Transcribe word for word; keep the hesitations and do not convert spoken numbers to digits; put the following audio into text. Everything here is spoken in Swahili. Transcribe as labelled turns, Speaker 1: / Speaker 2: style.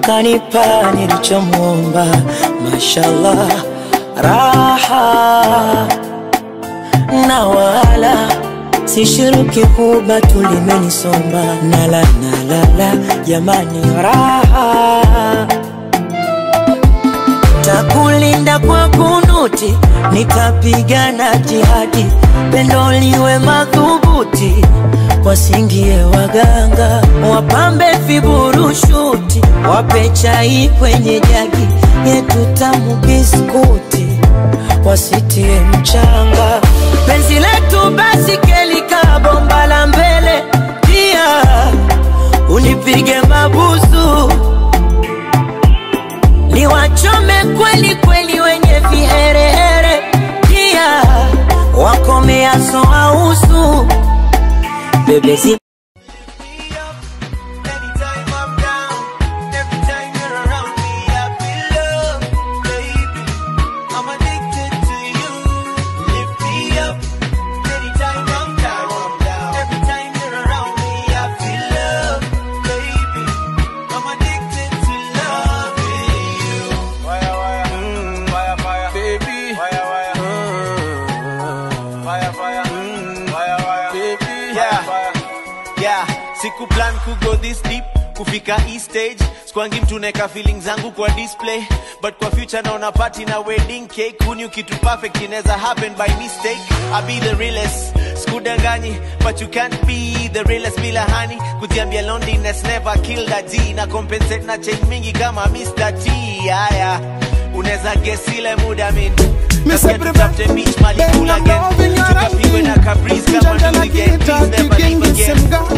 Speaker 1: kanipa nilichomuomba, mashallah, raha na wala sishiruki huba tulimenisomba, nala nalala jamani raha. Takulinda kwa kunuti, nitapigana jihadi, pendo liwe madhubuti, wasingie waganga, wapambe viburushuti, wape chai kwenye jagi, yetu tamu biskuti, wasitie mchanga. Penzi letu basi kelika bomba la mbele, pia unipige mabusu, niwachome kweli kweli wenye viherehere, pia wakomea soa usu. Bebe zi
Speaker 2: siku plan ku go this deep, kufika e stage, skwangi mtu neka feelings zangu kwa display, but kwa future naona party na wedding cake, kuni kitu perfect inaweza happen by mistake. I be the realest, skudanganyi, but you can't be the realest bila honey, kutiambia loneliness never kill that G, na compensate na change mingi kama Mister T. Aya, unaweza guess ile muda mimi Tutafute beach mali cool again, tukapigwe na Caprice kama nduzi get please never leave again.